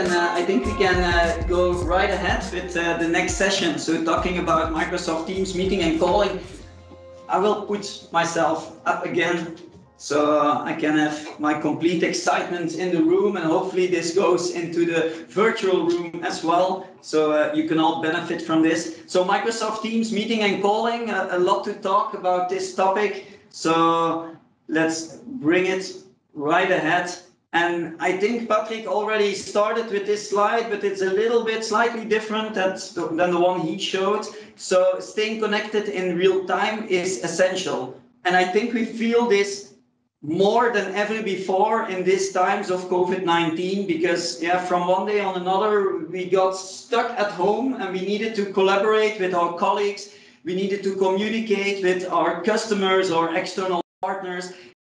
and I think we can go right ahead with the next session. So talking about Microsoft Teams meeting and calling, I will put myself up again so I can have my complete excitement in the room, and hopefully this goes into the virtual room as well, so you can all benefit from this. So Microsoft Teams meeting and calling, a lot to talk about this topic, so let's bring it right ahead. And I think Patrick already started with this slide, but it's a little bit slightly different than the one he showed. So staying connected in real time is essential. And I think we feel this more than ever before in these times of COVID-19, because from one day on another, we got stuck at home and we needed to collaborate with our colleagues. We needed to communicate with our customers or external partners.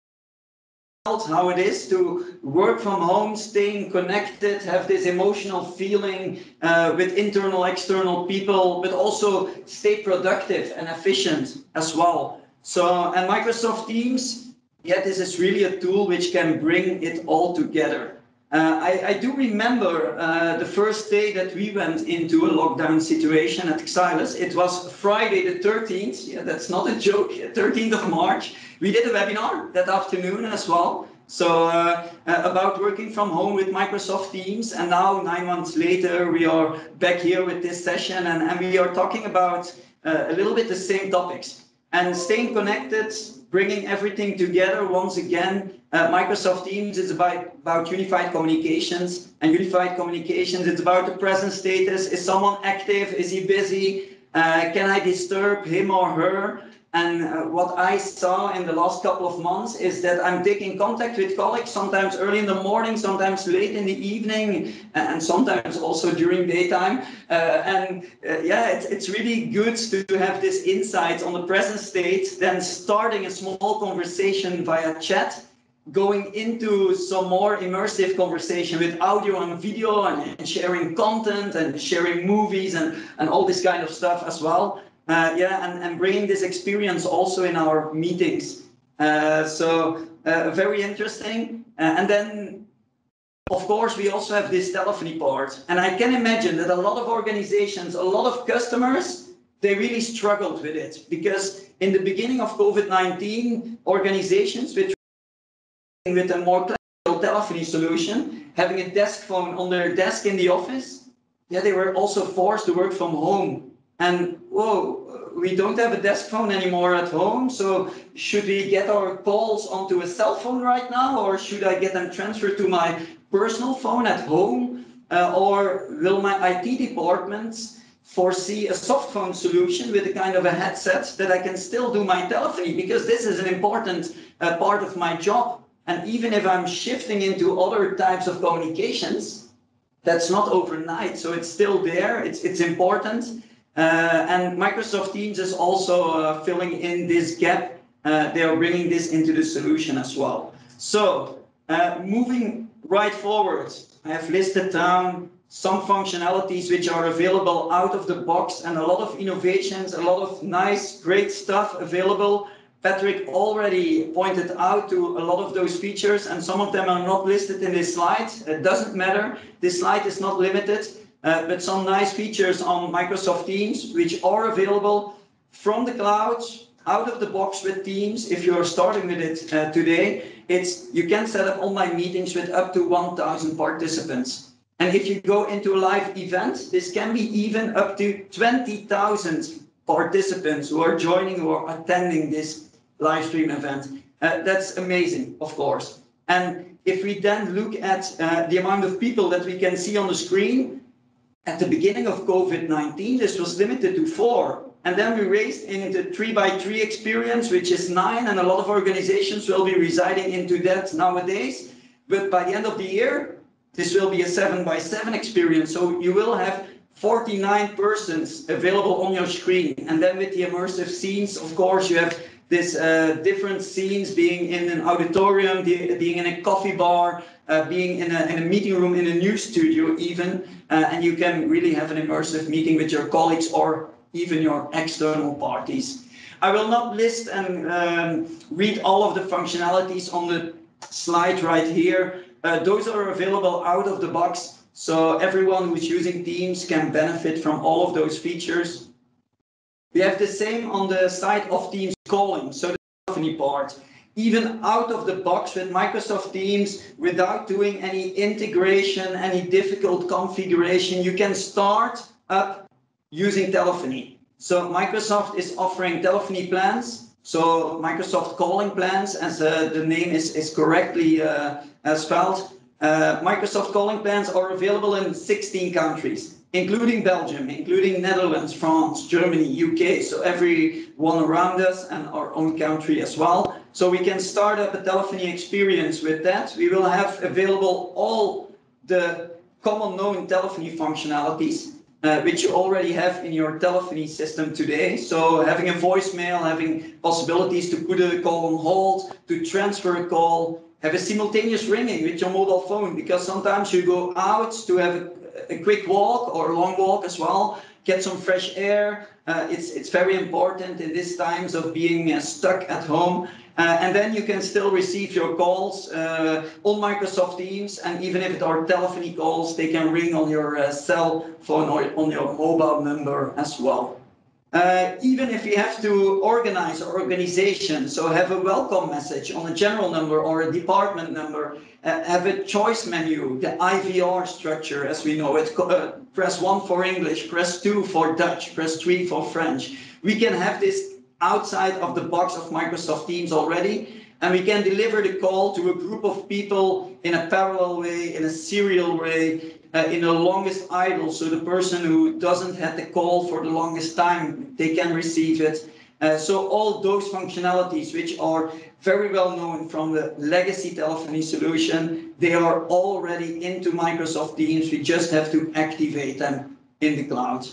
How it is to work from home, staying connected, have this emotional feeling with internal, external people, but also stay productive and efficient as well. So, and Microsoft Teams, this is really a tool which can bring it all together. I do remember the first day that we went into a lockdown situation at Xylus. It was Friday the 13th. Yeah, that's not a joke. 13th of March. We did a webinar that afternoon as well. So about working from home with Microsoft Teams. And now 9 months later, we are back here with this session. And we are talking about a little bit the same topics. And staying connected, bringing everything together once again. Microsoft Teams is about unified communications, and unified communications, it's about the present status. Is someone active? Is he busy? Can I disturb him or her? And what I saw in the last couple of months is that I'm taking contact with colleagues, sometimes early in the morning, sometimes late in the evening, and sometimes also during daytime. It's really good to have this insight on the present state, then starting a small conversation via chat, going into some more immersive conversation with audio and video and sharing content and sharing movies and all this kind of stuff as well. And bringing this experience also in our meetings. Very interesting. And then, of course, we also have this telephony part. And I can imagine that a lot of organizations, a lot of customers, they really struggled with it. Because in the beginning of COVID-19, organizations with a more classical telephony solution, having a desk phone on their desk in the office, they were also forced to work from home. And whoa, we don't have a desk phone anymore at home, so should we get our calls onto a cell phone right now, or should I get them transferred to my personal phone at home? Or will my IT department foresee a soft phone solution with a kind of a headset that I can still do my telephony, because this is an important part of my job. And even if I'm shifting into other types of communications, that's not overnight, so it's still there, it's important. And Microsoft Teams is also filling in this gap. They are bringing this into the solution as well. So moving right forward, I have listed down some functionalities which are available out of the box, and a lot of innovations, a lot of nice, great stuff available. Patrick already pointed out to a lot of those features, and some of them are not listed in this slide. It doesn't matter. This slide is not limited. But some nice features on Microsoft Teams, which are available from the cloud, out of the box with Teams. If you're starting with it today, you can set up online meetings with up to 1,000 participants. And if you go into a live event, this can be even up to 20,000 participants who are joining, who are attending this live stream event. That's amazing, of course. And if we then look at the amount of people that we can see on the screen, at the beginning of COVID-19, this was limited to 4. And then we raised into 3x3 experience, which is 9. And a lot of organizations will be residing into that nowadays. But by the end of the year, this will be a 7x7 experience. So you will have 49 persons available on your screen. And then with the immersive scenes, of course, you have this different scenes, being in an auditorium, being in a coffee bar, being in a meeting room, in a news studio even, and you can really have an immersive meeting with your colleagues or even your external parties. I will not list and read all of the functionalities on the slide right here. Those are available out of the box. So everyone who's using Teams can benefit from all of those features. We have the same on the side of Teams calling, so the telephony part. Even out of the box with Microsoft Teams, without doing any integration, any difficult configuration, you can start up using telephony. So Microsoft is offering telephony plans. So Microsoft calling plans, as the name is correctly spelled. Microsoft calling plans are available in 16 countries, including Belgium, including Netherlands, France, Germany, UK. So everyone around us and our own country as well. So we can start up a telephony experience with that. We will have available all the common known telephony functionalities, which you already have in your telephony system today. So having a voicemail, having possibilities to put a call on hold, to transfer a call, have a simultaneous ringing with your mobile phone, because sometimes you go out to have a quick walk or a long walk as well, get some fresh air. It's very important in these times of being stuck at home. And then you can still receive your calls on Microsoft Teams, and even if it are telephony calls, they can ring on your cell phone or on your mobile number as well. Even if you have to organize our organization, so have a welcome message on a general number or a department number, have a choice menu, the IVR structure as we know it, press 1 for English, press 2 for Dutch, press 3 for French. We can have this outside of the box of Microsoft Teams already, and we can deliver the call to a group of people in a parallel way, in a serial way, in the longest idle, so the person who doesn't have the call for the longest time, they can receive it. So all those functionalities, which are very well known from the legacy telephony solution, they are already into Microsoft Teams. We just have to activate them in the cloud.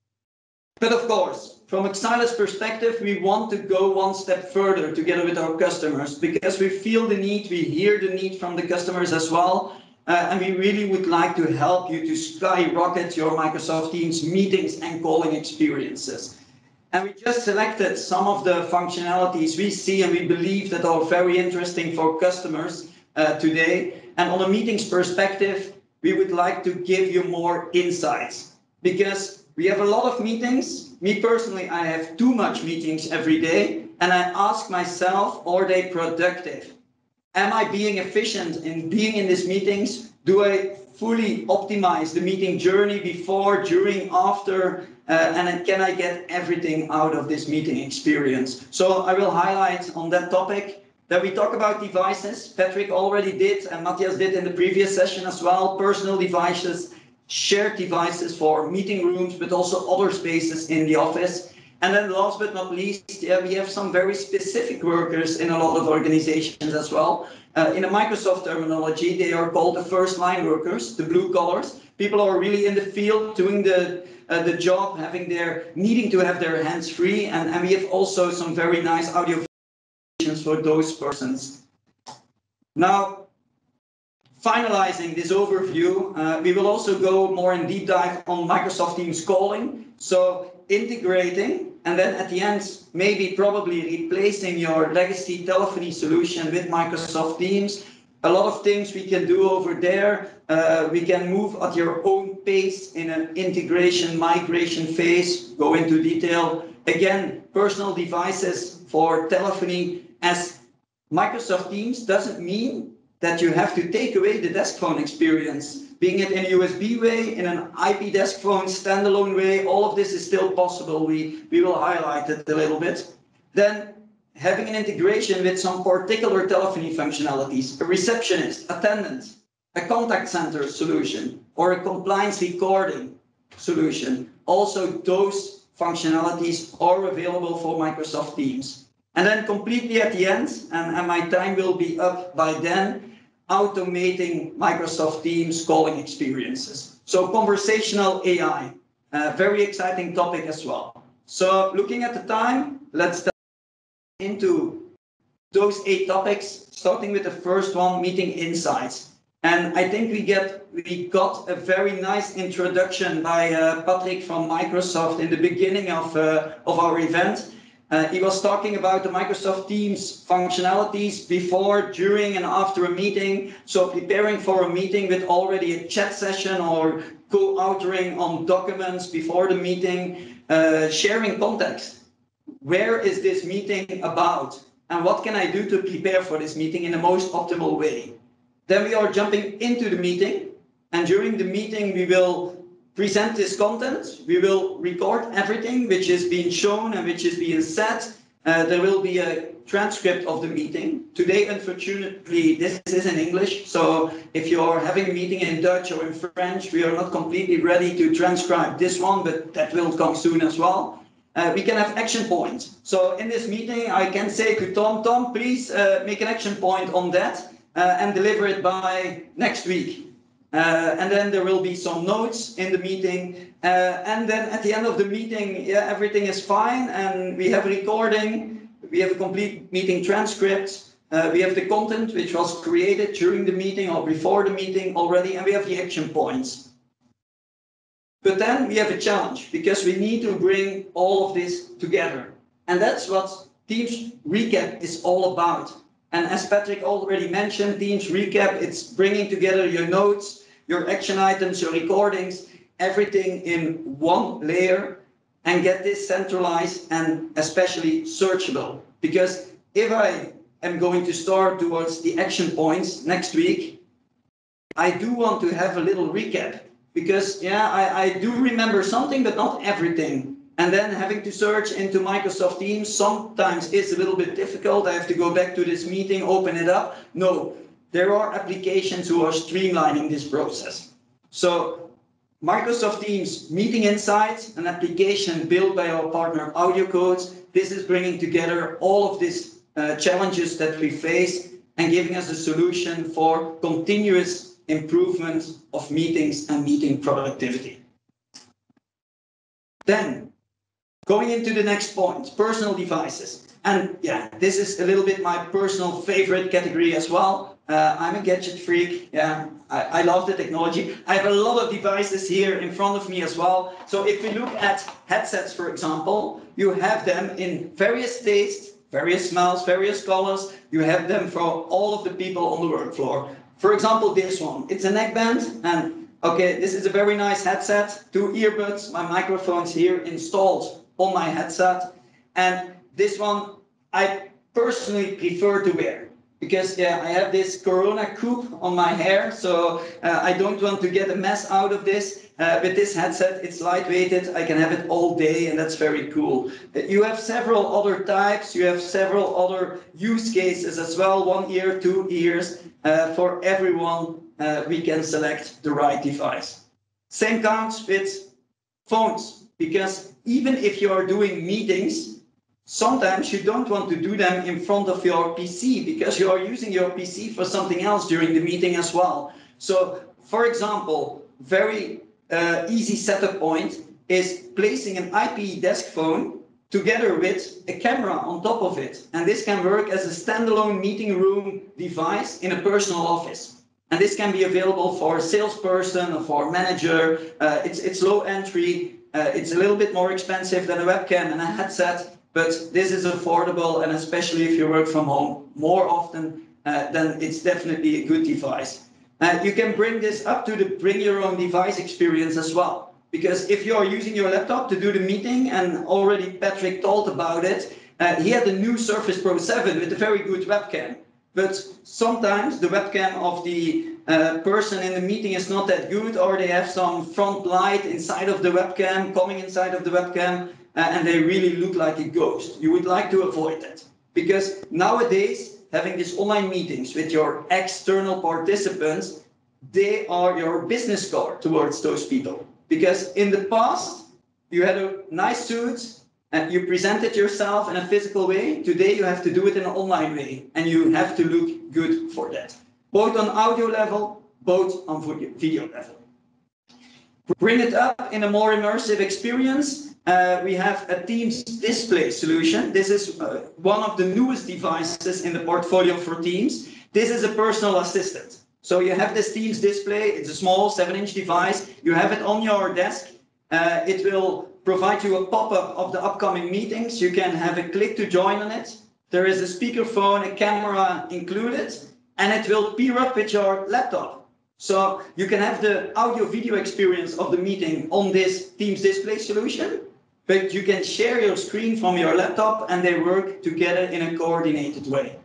But of course, from Xilinx perspective, we want to go one step further together with our customers, because we feel the need, we hear the need from the customers as well. And we really would like to help you to skyrocket your Microsoft Teams meetings and calling experiences. And we just selected some of the functionalities we see and we believe that are very interesting for customers today. And on a meetings perspective, we would like to give you more insights, because we have a lot of meetings. Me personally, I have too much meetings every day, and I ask myself, are they productive? Am I being efficient in being in these meetings? Do I fully optimize the meeting journey before, during, after? And then can I get everything out of this meeting experience? So I will highlight on that topic that we talk about devices. Patrick already did, and Matthias did in the previous session as well. Personal devices, shared devices for meeting rooms, but also other spaces in the office. And then last but not least, we have some very specific workers in a lot of organizations as well. In a Microsoft terminology, they are called the first line workers, the blue collars. People are really in the field doing the job, needing to have their hands free. And we have also some very nice audio functions for those persons. Now, finalizing this overview, we will also go more in deep dive on Microsoft Teams calling. So integrating, and then at the end, maybe probably replacing your legacy telephony solution with Microsoft Teams. A lot of things we can do over there. We can move at your own pace in an integration, migration phase, go into detail. Again, personal devices for telephony, as Microsoft Teams doesn't mean that you have to take away the desk phone experience. Being it in a USB way, in an IP desk phone standalone way, all of this is still possible. We will highlight it a little bit. Then having an integration with some particular telephony functionalities, a receptionist, attendant, a contact center solution, or a compliance recording solution. Also, those functionalities are available for Microsoft Teams. And then completely at the end, and my time will be up by then, automating Microsoft Teams calling experiences. So conversational AI, very exciting topic as well. So looking at the time, let's dive into those 8 topics, starting with the first one, meeting insights. And I think we got a very nice introduction by Patrick from Microsoft in the beginning of our event. He was talking about the Microsoft Teams functionalities before, during, and after a meeting. So preparing for a meeting with already a chat session or co-authoring on documents before the meeting, sharing context. Where is this meeting about? And what can I do to prepare for this meeting in the most optimal way? Then we are jumping into the meeting. And during the meeting, we will present this content. We will record everything which is being shown and which is being said. There will be a transcript of the meeting. Today, unfortunately, this is in English. So if you're having a meeting in Dutch or in French, we are not completely ready to transcribe this one, but that will come soon as well. We can have action points. So in this meeting, I can say to Tom, please make an action point on that and deliver it by next week. And then there will be some notes in the meeting. And then at the end of the meeting, yeah, everything is fine. And we have a recording. We have a complete meeting transcript. We have the content which was created during the meeting or before the meeting already. And we have the action points. But then we have a challenge because we need to bring all of this together. And that's what Teams Recap is all about. And as Patrick already mentioned, Teams Recap, it's bringing together your notes, your action items, your recordings, everything in one layer and get this centralized and especially searchable. Because if I am going to start towards the action points next week, I do want to have a little recap. Because, yeah, I do remember something, but not everything. And then having to search into Microsoft Teams sometimes is a little bit difficult. I have to go back to this meeting, open it up. No, there are applications who are streamlining this process. So Microsoft Teams Meeting Insights, an application built by our partner AudioCodes. This is bringing together all of these challenges that we face and giving us a solution for continuous improvement of meetings and meeting productivity. Then, going into the next point, personal devices. And yeah, this is a little bit my personal favorite category as well. I'm a gadget freak. Yeah, I love the technology. I have a lot of devices here in front of me as well. So if we look at headsets, for example, you have them in various tastes, various smells, various colors. You have them for all of the people on the work floor. For example, this one, it's a neckband, and okay, this is a very nice headset, 2 earbuds, my microphone's here installed on my headset, and this one I personally prefer to wear, because yeah, I have this Corona coupe on my hair, so I don't want to get a mess out of this. With this headset, it's lightweighted, I can have it all day, and that's very cool. You have several other types, you have several other use cases as well, 1 ear, 2 ears. For everyone, we can select the right device. Same counts with phones, because even if you are doing meetings, sometimes you don't want to do them in front of your PC because you are using your PC for something else during the meeting as well. So, for example, very easy setup point is placing an IP desk phone together with a camera on top of it. And this can work as a standalone meeting room device in a personal office. And this can be available for a salesperson or for a manager. It's low entry. It's a little bit more expensive than a webcam and a headset, but this is affordable, and especially if you work from home more often, then it's definitely a good device. You can bring this up to the bring your own device experience as well. Because if you're using your laptop to do the meeting, and already Patrick told about it, he had a new Surface Pro 7 with a very good webcam. But sometimes the webcam of the person in the meeting is not that good, or they have some front light inside of the webcam, coming inside of the webcam, and they really look like a ghost. You would like to avoid that. Because nowadays, having these online meetings with your external participants, they are your business card towards those people. Because in the past, you had a nice suit and you presented yourself in a physical way. Today, you have to do it in an online way, and you have to look good for that. Both on audio level, both on video level. Bring it up in a more immersive experience. We have a Teams display solution. This is one of the newest devices in the portfolio for Teams. This is a personal assistant. So you have this Teams display. It's a small 7-inch device. You have it on your desk. It will provide you a pop-up of the upcoming meetings. You can have a click to join on it. There is a speakerphone, a camera included, and it will pair up with your laptop. So you can have the audio-video experience of the meeting on this Teams display solution, but you can share your screen from your laptop and they work together in a coordinated way.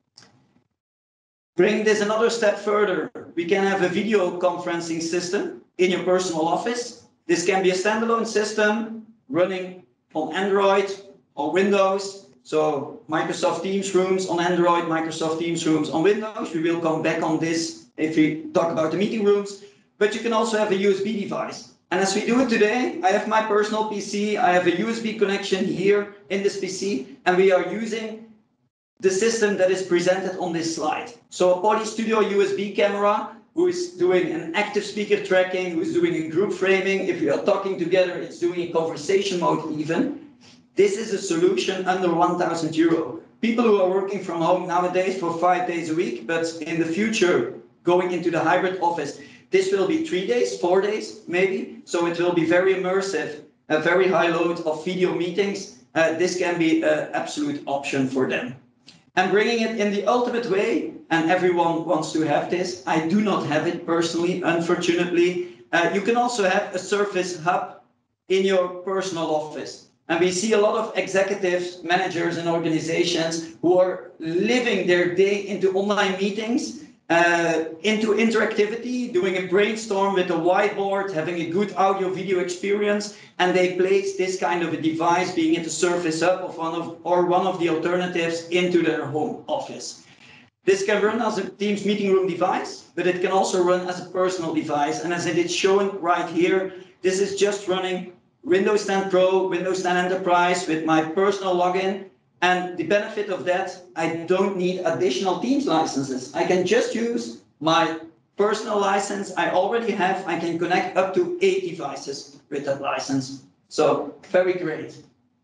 Bring this another step further. We can have a video conferencing system in your personal office. This can be a standalone system running on Android or Windows. So Microsoft Teams rooms on Android, Microsoft Teams rooms on Windows. We will come back on this if we talk about the meeting rooms. But you can also have a USB device. And as we do it today, I have my personal PC. I have a USB connection here in this PC, and we are using the system that is presented on this slide. So a Poly Studio USB camera, who is doing an active speaker tracking, who is doing a group framing. If we are talking together, it's doing a conversation mode even. This is a solution under 1,000 euro. People who are working from home nowadays for 5 days a week, but in the future, going into the hybrid office, this will be 3 days, 4 days, maybe. So it will be very immersive, a very high load of video meetings. This can be an absolute option for them. And bringing it in the ultimate way, and everyone wants to have this. I do not have it personally, unfortunately. You can also have a Surface Hub in your personal office. And we see a lot of executives, managers, and organizations who are living their day into online meetings, into interactivity, doing a brainstorm with a whiteboard, having a good audio-video experience, and they place this kind of a device, being it a Surface Hub of one of the alternatives, into their home office. This can run as a Teams meeting room device, but it can also run as a personal device. And as it is shown right here, this is just running Windows 10 Pro, Windows 10 Enterprise with my personal login. And the benefit of that, I don't need additional Teams licenses. I can just use my personal license I already have. I can connect up to 8 devices with that license. So very great.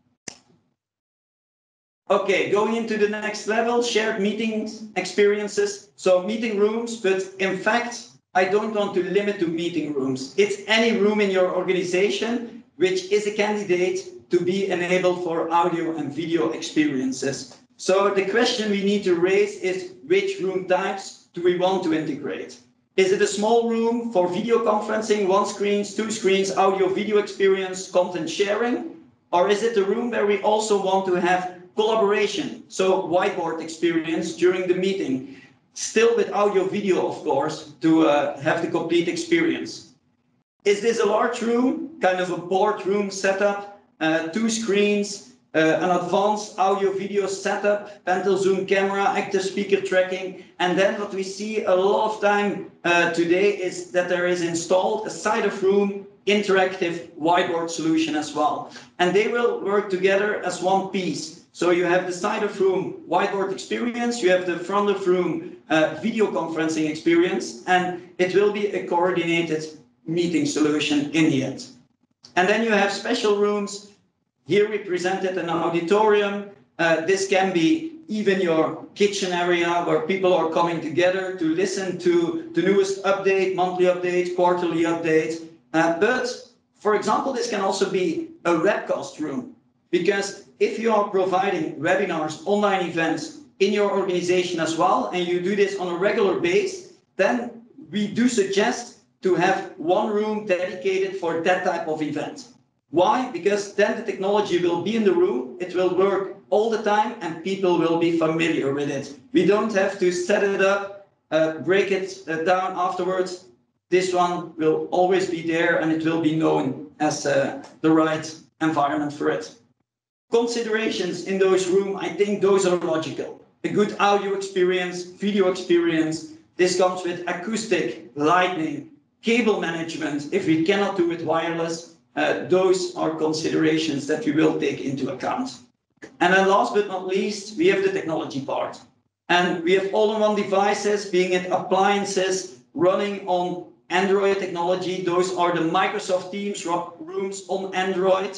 Okay, going into the next level, shared meetings, experiences. So meeting rooms, but in fact, I don't want to limit to meeting rooms. It's any room in your organization which is a candidate to be enabled for audio and video experiences. So the question we need to raise is, which room types do we want to integrate? Is it a small room for video conferencing, 1 screen, 2 screens, audio, video experience, content sharing? Or is it a room where we also want to have collaboration, so whiteboard experience during the meeting, still with audio, video, of course, to have the complete experience? Is this a large room, kind of a boardroom setup, 2 screens, an advanced audio-video setup, Pentel Zoom camera, active speaker tracking, and then what we see a lot of time today is that there is installed a side-of-room interactive whiteboard solution as well. And they will work together as one piece. So you have the side-of-room whiteboard experience, you have the front-of-room video conferencing experience, and it will be a coordinated meeting solution in the end. And then you have special rooms. Here we presented an auditorium. This can be even your kitchen area where people are coming together to listen to the newest update, monthly update, quarterly update. But for example, this can also be a webcast room, because if you are providing webinars, online events in your organization as well, and you do this on a regular basis, then we do suggest to have one room dedicated for that type of event. Why? Because then the technology will be in the room, it will work all the time, and people will be familiar with it. We don't have to set it up, break it down afterwards. This one will always be there, and it will be known as the right environment for it. Considerations in those rooms, I think those are logical. A good audio experience, video experience. This comes with acoustic, lighting, cable management. If we cannot do it wireless, those are considerations that we will take into account. And then last but not least, we have the technology part. And we have all-in-one devices, being it appliances, running on Android technology. Those are the Microsoft Teams rooms on Android.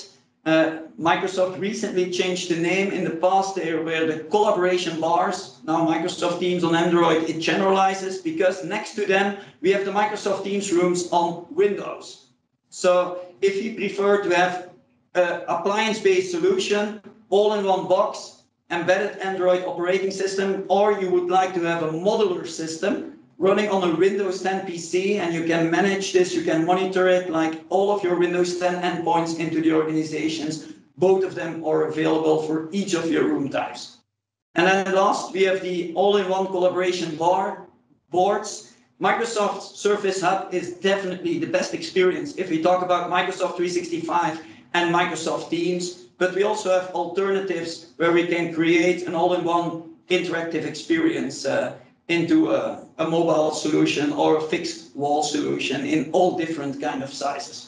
Microsoft recently changed the name. In the past, they were the collaboration bars. Now Microsoft Teams on Android, it generalizes, because next to them, we have the Microsoft Teams rooms on Windows. So if you prefer to have an appliance-based solution, all in one box, embedded Android operating system, or you would like to have a modular system running on a Windows 10 PC, and you can manage this, you can monitor it like all of your Windows 10 endpoints into the organizations. Both of them are available for each of your room types. And then last, we have the all-in-one collaboration boards. Microsoft Surface Hub is definitely the best experience if we talk about Microsoft 365 and Microsoft Teams, but we also have alternatives where we can create an all-in-one interactive experience into a mobile solution or a fixed wall solution in all different kind of sizes.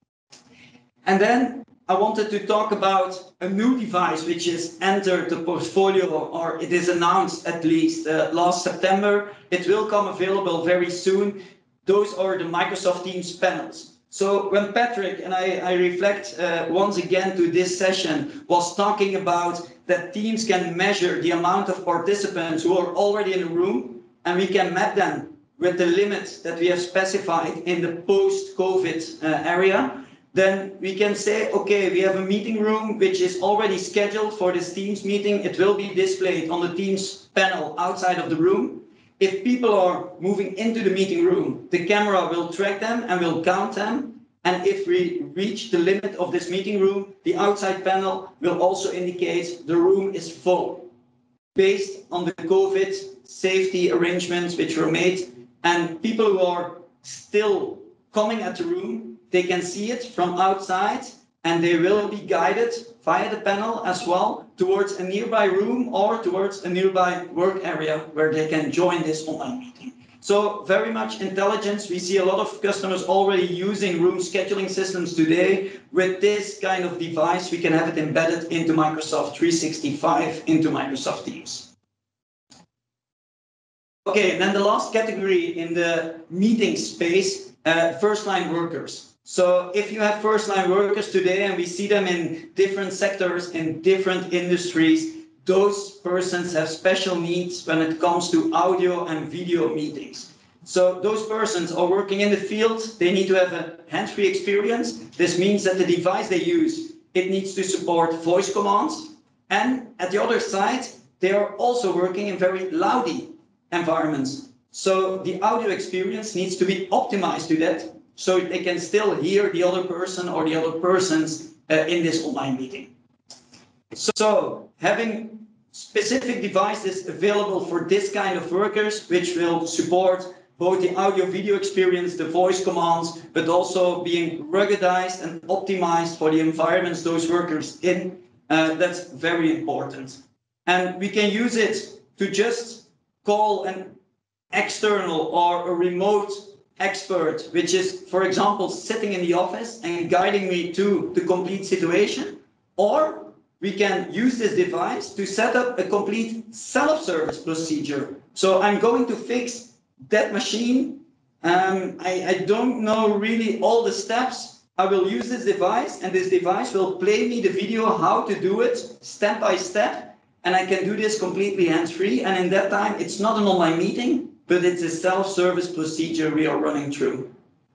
And then I wanted to talk about a new device which is entered the portfolio, or it is announced at least last September. It will come available very soon. Those are the Microsoft Teams panels. So when Patrick, and I reflect once again to this session, was talking about that Teams can measure the amount of participants who are already in the room, and we can map them with the limits that we have specified in the post-COVID area, then we can say, okay, we have a meeting room which is already scheduled for this Teams meeting. It will be displayed on the Teams panel outside of the room. If people are moving into the meeting room, the camera will track them and will count them. And if we reach the limit of this meeting room, the outside panel will also indicate the room is full, based on the COVID safety arrangements which were made. And people who are still coming at the room, they can see it from outside, and they will be guided via the panel as well towards a nearby room or towards a nearby work area where they can join this online meeting. So very much intelligence. We see a lot of customers already using room scheduling systems today. With this kind of device, we can have it embedded into Microsoft 365, into Microsoft Teams. Okay, and then the last category in the meeting space, first-line workers. So if you have first-line workers today, and we see them in different sectors, in different industries, those persons have special needs when it comes to audio and video meetings. So those persons are working in the field, they need to have a hands-free experience. This means that the device they use, it needs to support voice commands. And at the other side, they are also working in very loudy environments. So the audio experience needs to be optimized to that, so they can still hear the other person or the other persons in this online meeting. So having specific devices available for this kind of workers, which will support both the audio video experience, the voice commands, but also being ruggedized and optimized for the environments those workers in, that's very important. And we can use it to just call an external or a remote expert, which is, for example, sitting in the office and guiding me to the complete situation, or we can use this device to set up a complete self-service procedure. So I'm going to fix that machine. I don't know really all the steps. I will use this device, and this device will play me the video how to do it step by step, and I can do this completely hands-free. And in that time, it's not an online meeting, but it's a self-service procedure we are running through.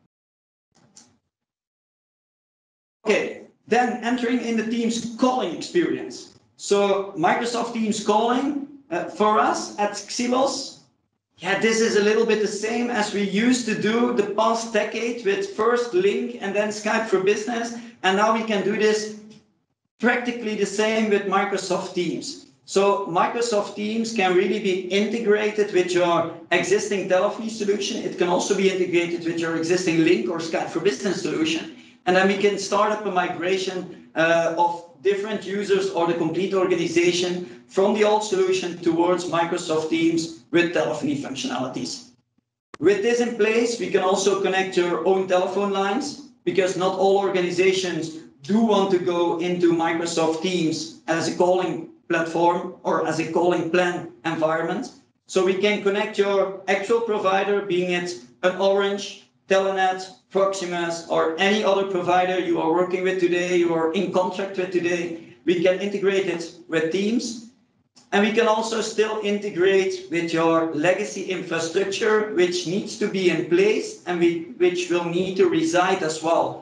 Okay, then entering in the Teams calling experience. So Microsoft Teams calling, for us at Xelos, yeah, this is a little bit the same as we used to do the past decade with first Lync and then Skype for Business. And now we can do this practically the same with Microsoft Teams. So Microsoft Teams can really be integrated with your existing telephony solution. It can also be integrated with your existing Lync or Skype for Business solution. And then we can start up a migration of different users or the complete organization from the old solution towards Microsoft Teams with telephony functionalities. With this in place, we can also connect your own telephone lines, because not all organizations do want to go into Microsoft Teams as a calling platform or as a calling plan environment. So we can connect your actual provider, being it an Orange, Telenet, Proximus, or any other provider you are working with today, you are in contract with today. We can integrate it with Teams. And we can also still integrate with your legacy infrastructure, which needs to be in place and which will need to reside as well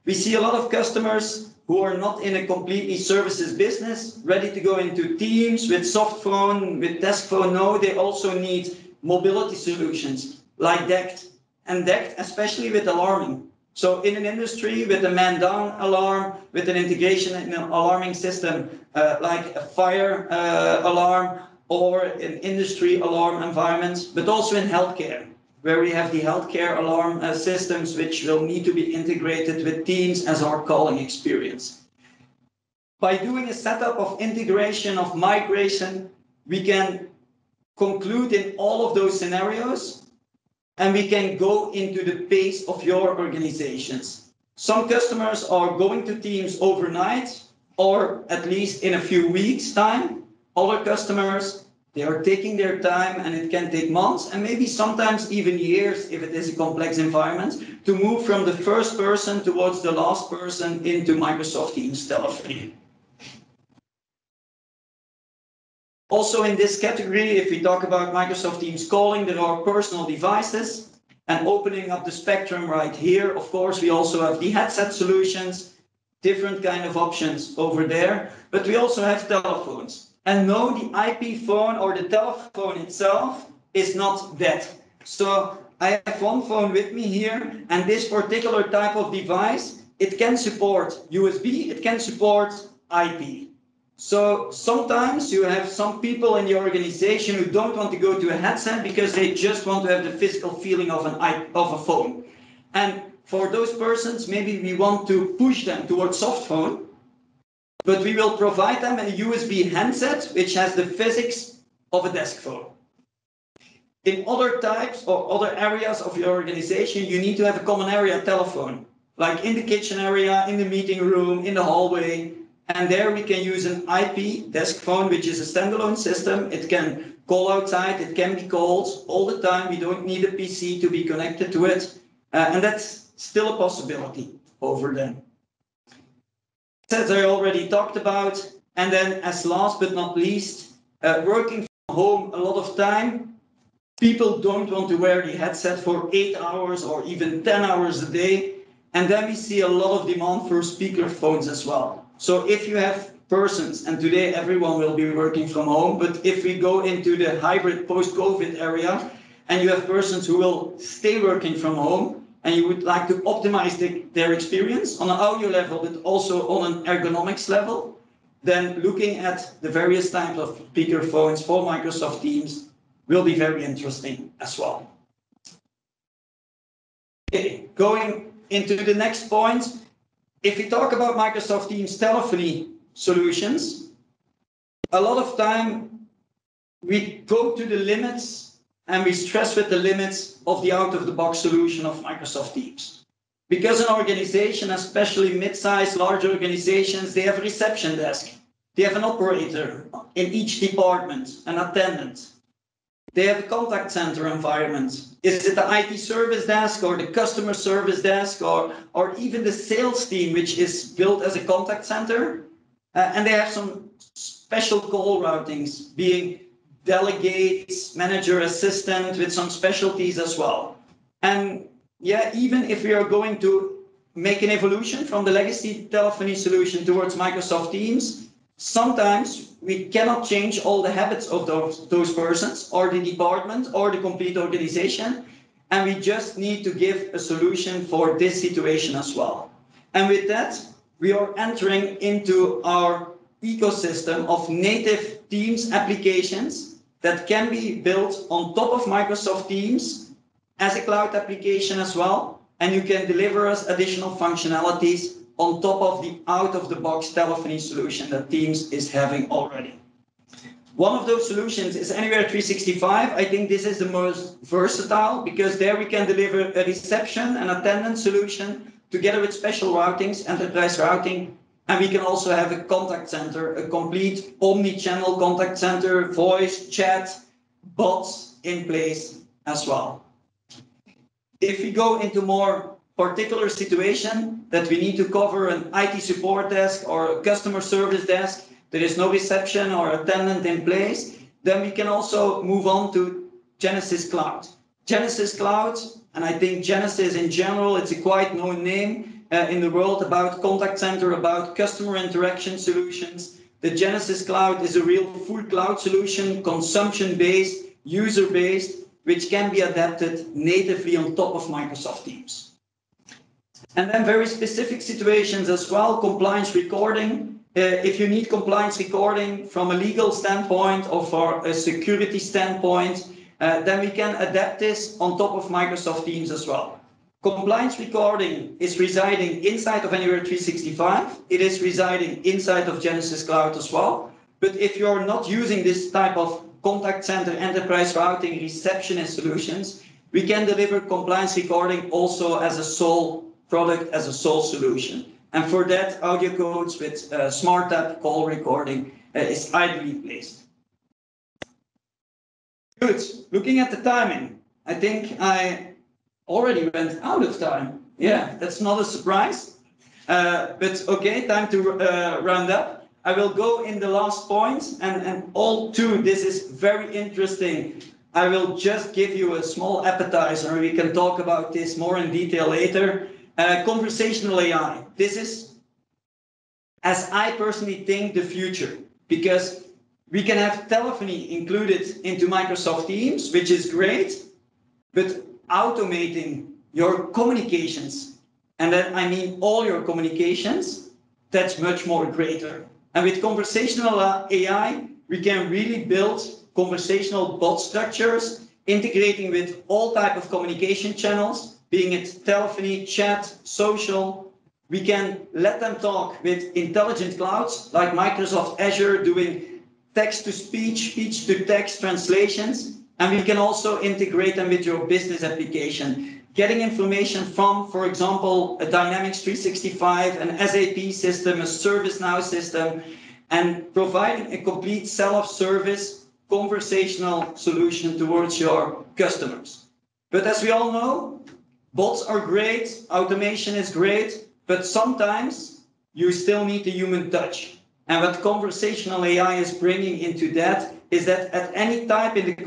We see a lot of customers who are not in a completely services business, ready to go into Teams with soft phone, with desk phone. No, they also need mobility solutions like DECT, and DECT especially with alarming. So in an industry with a man-down alarm, with an integration in an alarming system like a fire alarm, or an industry alarm environment, but also in healthcare, where we have the healthcare alarm systems which will need to be integrated with Teams as our calling experience. By doing a setup of integration, of migration, we can conclude in all of those scenarios, and we can go into the pace of your organizations. Some customers are going to Teams overnight, or at least in a few weeks' time. Other customers, they are taking their time, and it can take months and maybe sometimes even years if it is a complex environment to move from the first person towards the last person into Microsoft Teams telephony. Also in this category, if we talk about Microsoft Teams calling, there are personal devices, and opening up the spectrum right here. Of course, we also have the headset solutions, different kind of options over there, but we also have telephones. And no, the IP phone or the telephone itself is not dead. So I have one phone with me here, and this particular type of device, it can support USB, it can support IP. So sometimes you have some people in the organization who don't want to go to a headset because they just want to have the physical feeling of a phone. And for those persons, maybe we want to push them towards soft phone, but we will provide them a USB handset which has the physics of a desk phone. In other types or other areas of your organization, you need to have a common area telephone, like in the kitchen area, in the meeting room, in the hallway. And there we can use an IP desk phone, which is a standalone system. It can call outside, it can be called all the time. We don't need a PC to be connected to it. And that's still a possibility over there. As I already talked about. And then as last but not least, working from home a lot of time. People don't want to wear the headset for 8 hours or even 10 hours a day. And then we see a lot of demand for speaker phones as well. So if you have persons, and today everyone will be working from home, but if we go into the hybrid post-COVID area, and you have persons who will stay working from home, and you would like to optimize their experience on an audio level, but also on an ergonomics level, then looking at the various types of speaker phones for Microsoft Teams will be very interesting as well. Okay, going into the next point. If we talk about Microsoft Teams telephony solutions, a lot of time we go to the limits and we stress with the limits of the out-of-the-box solution of Microsoft Teams. Because an organization, especially mid-sized, large organizations, they have a reception desk. They have an operator in each department, an attendant. They have a contact center environment. Is it the IT service desk or the customer service desk or even the sales team, which is built as a contact center? And they have some special call routings, being delegates, manager assistant with some specialties as well. And yeah, even if we are going to make an evolution from the legacy telephony solution towards Microsoft Teams, sometimes we cannot change all the habits of those persons or the department or the complete organization. And we just need to give a solution for this situation as well. And with that, we are entering into our ecosystem of native Teams applications that can be built on top of Microsoft Teams as a cloud application as well. And you can deliver us additional functionalities on top of the out-of-the-box telephony solution that Teams is having already. One of those solutions is Anywhere 365. I think this is the most versatile because there we can deliver a reception and attendance solution together with special routings, enterprise routing, and we can also have a contact center, a complete omni-channel contact center, voice, chat, bots in place as well. If we go into more particular situation that we need to cover an IT support desk or a customer service desk, there is no reception or attendant in place, then we can also move on to Genesys Cloud. Genesys Cloud, and I think Genesys in general, it's a quite known name. in the world about contact center, about customer interaction solutions. The Genesys Cloud is a real full cloud solution, consumption-based, user-based, which can be adapted natively on top of Microsoft Teams. And then very specific situations as well, compliance recording. If you need compliance recording from a legal standpoint or for a security standpoint, then we can adapt this on top of Microsoft Teams as well. Compliance recording is residing inside of Anywhere 365. It is residing inside of Genesys Cloud as well. But if you're not using this type of contact center, enterprise routing, receptionist solutions, we can deliver compliance recording also as a sole product, as a sole solution. And for that, AudioCodes with SmartTAP call recording is ideally placed. Good. Looking at the timing, I think I already went out of time. Yeah, that's not a surprise. But okay, time to round up. I will go in the last point, and all two, this is very interesting. I will just give you a small appetizer. We can talk about this more in detail later. Conversational AI. This is, as I personally think, the future, because we can have telephony included into Microsoft Teams, which is great, but automating your communications, and then I mean all your communications, that's much more greater. And with conversational AI, we can really build conversational bot structures, integrating with all type of communication channels, being it telephony, chat, social. We can let them talk with intelligent clouds like Microsoft Azure, doing text-to-speech, speech-to-text translations. And we can also integrate them with your business application, getting information from, for example, a Dynamics 365, an SAP system, a ServiceNow system, and providing a complete self-service conversational solution towards your customers. But as we all know, bots are great, automation is great, but sometimes you still need the human touch. And what conversational AI is bringing into that is that at any time in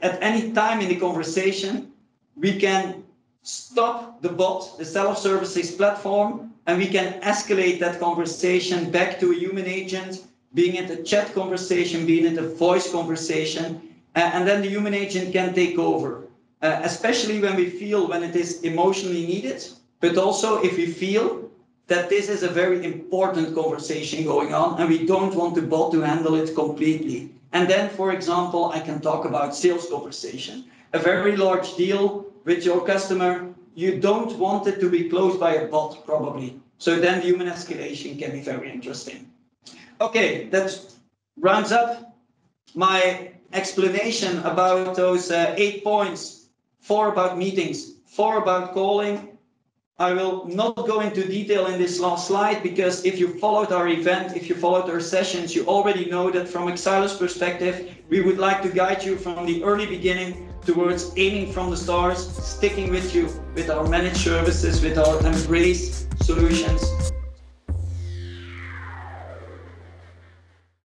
the conversation, we can stop the bot, the self-services platform, and we can escalate that conversation back to a human agent, being it a chat conversation, being it a voice conversation, and then the human agent can take over, especially when it is emotionally needed, but also if we feel that this is a very important conversation going on and we don't want the bot to handle it completely. And then, for example, I can talk about sales conversation. A very large deal with your customer, you don't want it to be closed by a bot, probably. So then the human escalation can be very interesting. Okay, that rounds up my explanation about those 8 points. 4 about meetings, 4 about calling. I will not go into detail in this last slide, because if you followed our event, if you followed our sessions, you already know that from Excilo's perspective, we would like to guide you from the early beginning towards aiming from the stars, sticking with you with our managed services, with our Embrace solutions,